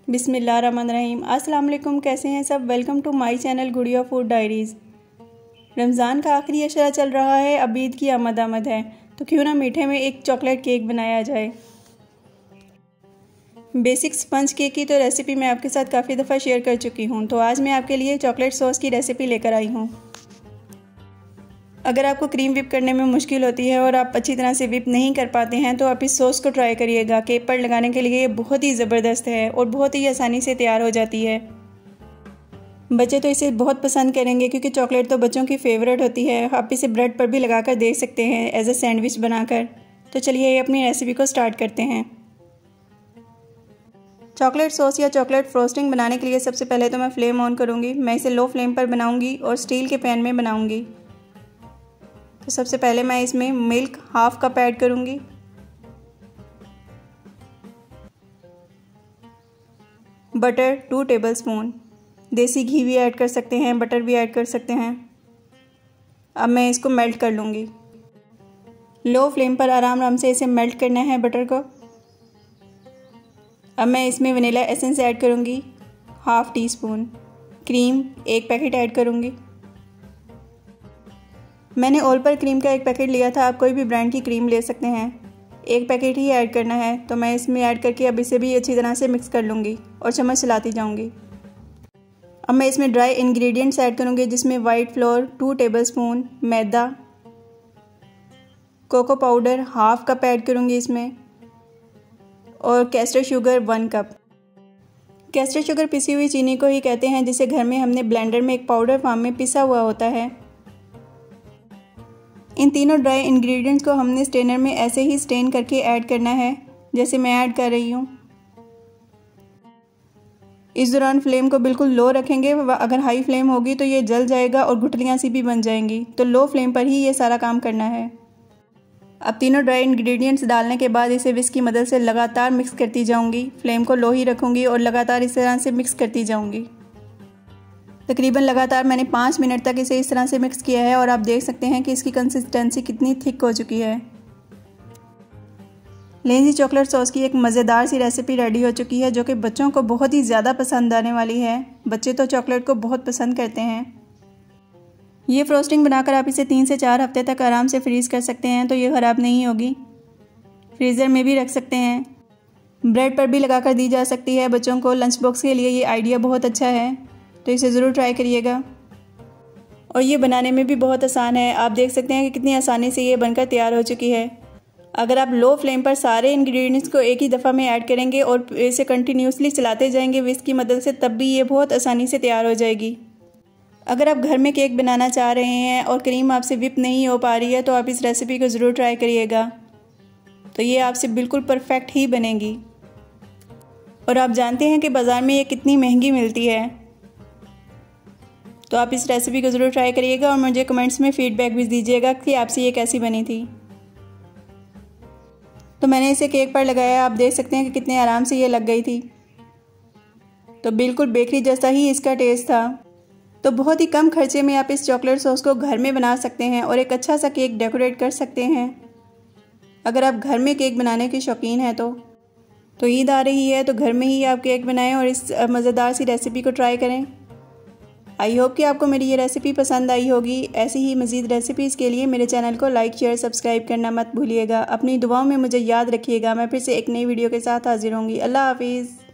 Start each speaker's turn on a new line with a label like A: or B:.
A: बिस्मिल्लाहिर्रहमानिर्रहीम। अस्सलाम वालेकुम, कैसे हैं सब। Welcome to my channel Gudiya food diaries. Ramzan का आखिरी अशरा चल रहा है, अब ईद की आमद है, तो क्यों ना मीठे में एक चॉकलेट केक बनाया जाए। बेसिक स्पंज केक की तो रेसिपी मैं आपके साथ काफ़ी दफ़ा शेयर कर चुकी हूँ, तो आज मैं आपके लिए चॉकलेट सॉस की रेसिपी लेकर आई हूँ। अगर आपको क्रीम विप करने में मुश्किल होती है और आप अच्छी तरह से विप नहीं कर पाते हैं, तो आप इस सॉस को ट्राई करिएगा। केक पर लगाने के लिए ये बहुत ही ज़बरदस्त है और बहुत ही आसानी से तैयार हो जाती है। बच्चे तो इसे बहुत पसंद करेंगे क्योंकि चॉकलेट तो बच्चों की फेवरेट होती है। आप इसे ब्रेड पर भी लगाकर दे सकते हैं एज ए सैंडविच बनाकर। तो चलिए अपनी रेसिपी को स्टार्ट करते हैं। चॉकलेट सॉस या चॉकलेट फ्रोस्टिंग बनाने के लिए सबसे पहले तो मैं फ्लेम ऑन करूँगी। मैं इसे लो फ्लेम पर बनाऊँगी और स्टील के पैन में बनाऊँगी। तो सबसे पहले मैं इसमें मिल्क हाफ कप ऐड करूँगी। बटर 2 टेबलस्पून, देसी घी भी ऐड कर सकते हैं, बटर भी ऐड कर सकते हैं। अब मैं इसको मेल्ट कर लूँगी। लो फ्लेम पर आराम से इसे मेल्ट करना है बटर को। अब मैं इसमें वनीला एसेंस ऐड करूँगी, half teaspoon. Cream 1 packet add करूँगी। मैंने ऑल पर क्रीम का 1 पैकेट लिया था, आप कोई भी ब्रांड की क्रीम ले सकते हैं। 1 पैकेट ही ऐड करना है, तो मैं इसमें ऐड करके अब इसे भी अच्छी तरह से मिक्स कर लूँगी और चम्मच चलाती जाऊँगी। अब मैं इसमें ड्राई इंग्रेडिएंट्स ऐड करूँगी, जिसमें white flour 2 tablespoon, maida, cocoa powder half cup add करूँगी इसमें, और कैस्टर शुगर 1 कप। कैस्टर शुगर पिसी हुई चीनी को ही कहते हैं, जिसे घर में हमने ब्लेंडर में एक पाउडर फॉर्म में पिसा हुआ होता है। इन तीनों ड्राई इंग्रेडिएंट्स को हमने स्ट्रेनर में ऐसे ही स्ट्रेन करके ऐड करना है, जैसे मैं ऐड कर रही हूँ। इस दौरान फ्लेम को बिल्कुल लो रखेंगे, अगर हाई फ्लेम होगी तो ये जल जाएगा और गुठलियाँ सी भी बन जाएंगी। तो लो फ्लेम पर ही ये सारा काम करना है। अब तीनों ड्राई इंग्रेडिएंट्स डालने के बाद इसे विस्क की मदद से लगातार मिक्स करती जाऊँगी। फ्लेम को लो ही रखूँगी और लगातार इस तरह से मिक्स करती जाऊँगी। तकरीबन लगातार मैंने 5 मिनट तक इसे इस तरह से मिक्स किया है और आप देख सकते हैं कि इसकी कंसिस्टेंसी कितनी थिक हो चुकी है। लेज़ी चॉकलेट सॉस की एक मज़ेदार सी रेसिपी रेडी हो चुकी है, जो कि बच्चों को बहुत ही ज़्यादा पसंद आने वाली है। बच्चे तो चॉकलेट को बहुत पसंद करते हैं। ये फ्रोस्टिंग बनाकर आप इसे 3 से 4 हफ्ते तक आराम से फ्रीज़ कर सकते हैं, तो ये ख़राब नहीं होगी। फ्रीज़र में भी रख सकते हैं, ब्रेड पर भी लगाकर दी जा सकती है। बच्चों को लंच बॉक्स के लिए ये आइडिया बहुत अच्छा है, तो इसे ज़रूर ट्राई करिएगा। और ये बनाने में भी बहुत आसान है। आप देख सकते हैं कि कितनी आसानी से ये बनकर तैयार हो चुकी है। अगर आप लो फ्लेम पर सारे इंग्रेडिएंट्स को एक ही दफ़ा में ऐड करेंगे और इसे कंटिन्यूसली चलाते जाएंगे विस्क की मदद से, तब भी ये बहुत आसानी से तैयार हो जाएगी। अगर आप घर में केक बनाना चाह रहे हैं और क्रीम आपसे विप नहीं हो पा रही है, तो आप इस रेसिपी को ज़रूर ट्राई करिएगा। तो ये आपसे बिल्कुल परफेक्ट ही बनेगी। और आप जानते हैं कि बाज़ार में ये कितनी महंगी मिलती है। तो आप इस रेसिपी को ज़रूर ट्राई करिएगा और मुझे कमेंट्स में फ़ीडबैक भी दीजिएगा कि आपसे ये कैसी बनी थी। तो मैंने इसे केक पर लगाया, आप देख सकते हैं कि कितने आराम से ये लग गई थी। तो बिल्कुल बेकरी जैसा ही इसका टेस्ट था। तो बहुत ही कम खर्चे में आप इस चॉकलेट सॉस को घर में बना सकते हैं और एक अच्छा सा केक डेकोरेट कर सकते हैं। अगर आप घर में केक बनाने के शौकीन हैं तो ईद आ रही है, तो घर में ही आप केक बनाएं और इस मज़ेदार सी रेसिपी को ट्राई करें। आई होप कि आपको मेरी ये रेसिपी पसंद आई होगी। ऐसी ही मज़ीद रेसिपीज़ के लिए मेरे चैनल को लाइक शेयर सब्सक्राइब करना मत भूलिएगा। अपनी दुआओं में मुझे याद रखिएगा। मैं फिर से एक नई वीडियो के साथ हाजिर होंगी। अल्लाह हाफिज़।